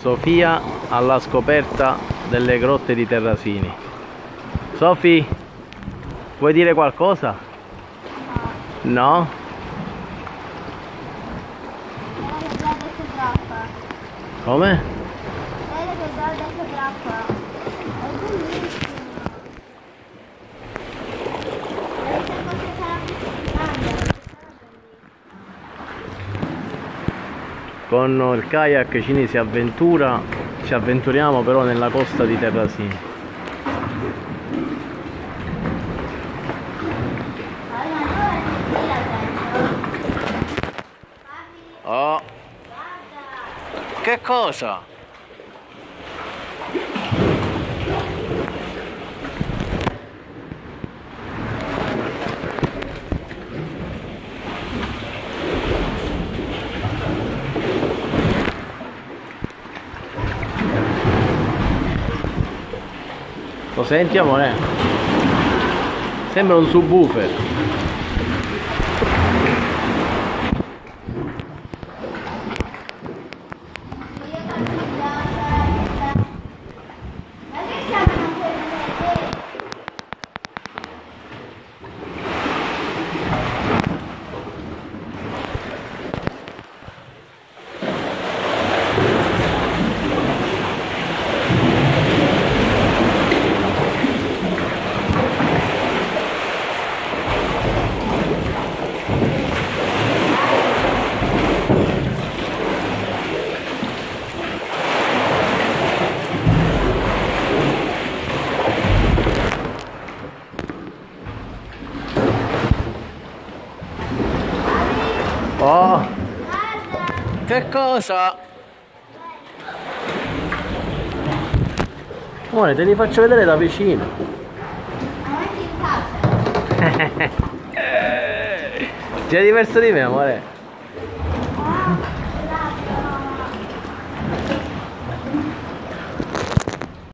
Sofia alla scoperta delle grotte di Terrasini. Sofi, vuoi dire qualcosa? No? Come? Con il kayak ci avventuriamo però nella costa di Terrasini. Oh, che cosa? Lo senti, amore? Sembra un subwoofer. Oh, che cosa? Amore, te li faccio vedere da vicino. Già diverso di me, amore.